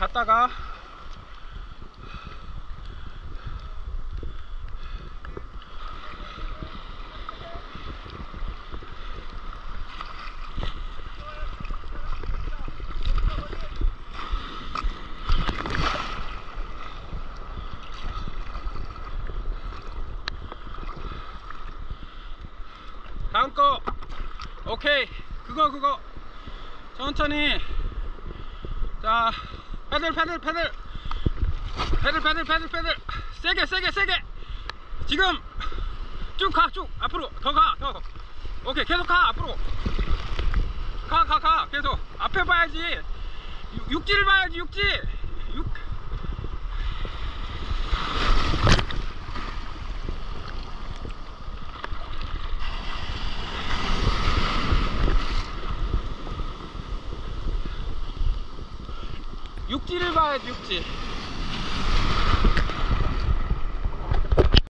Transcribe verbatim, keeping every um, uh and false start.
갔다가 다음 거 오케이. 그거 그거 천천히. 자, 페들 페들 페들 페들 페들 페들 페들 세게 세게 세게. 지금 쭉 가, 쭉 앞으로 더 가, 더. 오케이, 계속 가. 앞으로 가 가 가 계속. 앞에 봐야지. 육, 육지를 봐야지. 육지. 육. 육지를 봐야지. 육지.